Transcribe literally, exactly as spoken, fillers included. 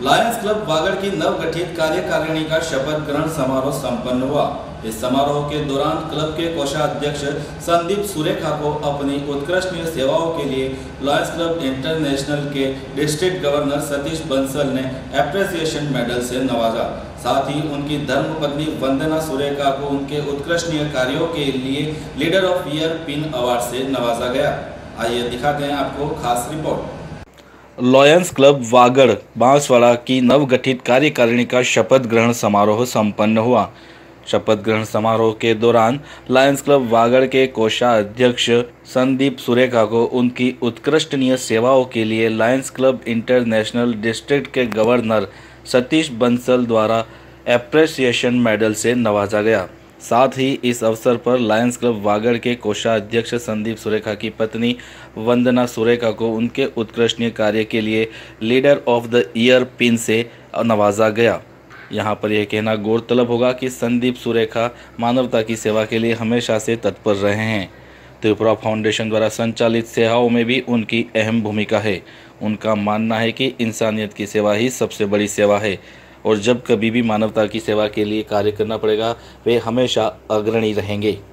Lions Club Vagad की नवगठित कार्यकारिणी का शपथ ग्रहण समारोह संपन्न हुआ। इस समारोह के दौरान क्लब के कोषाध्यक्ष संदीप सुरेखा को अपनी उत्कृष्ट सेवाओं के लिए लायंस क्लब इंटरनेशनल के डिस्ट्रिक्ट गवर्नर सतीश बंसल ने एप्रिसिएशन मेडल से नवाजा। साथ ही उनकी धर्मपत्नी वंदना सुरेखा को उनके उत्कृष्ट कार्यों के लिए leader of year pin award से नवाजा गया। आइए दिखाते हैं आपको खास रिपोर्ट। लायंस क्लब वागड़ बांसवाड़ा की नवगठित कार्यकारिणी का शपथ ग्रहण समारोह संपन्न हुआ। शपथ ग्रहण समारोह के दौरान लायंस क्लब वागड़ के कोषाध्यक्ष संदीप सुरेखा को उनकी उत्कृष्टनीय सेवाओं के लिए लायंस क्लब इंटरनेशनल डिस्ट्रिक्ट के गवर्नर सतीश बंसल द्वारा एप्रिसिएशन मेडल से नवाजा गया। साथ ही इस अवसर पर लायंस क्लब वागड़ के कोषाध्यक्ष संदीप सुरेखा की पत्नी वंदना सुरेखा को उनके उत्कृष्ट कार्य के लिए leader of the year pin से नवाजा गया। यहाँ पर यह कहना गौरतलब होगा कि संदीप सुरेखा मानवता की सेवा के लिए हमेशा से तत्पर रहे हैं। त्रिपुरा फाउंडेशन द्वारा संचालित सेवाओं में भी उनकी अहम भूमिका है। उनका मानना है कि इंसानियत की सेवा ही सबसे बड़ी सेवा है और जब कभी भी मानवता की सेवा के लिए कार्य करना पड़ेगा वे हमेशा अग्रणी रहेंगे।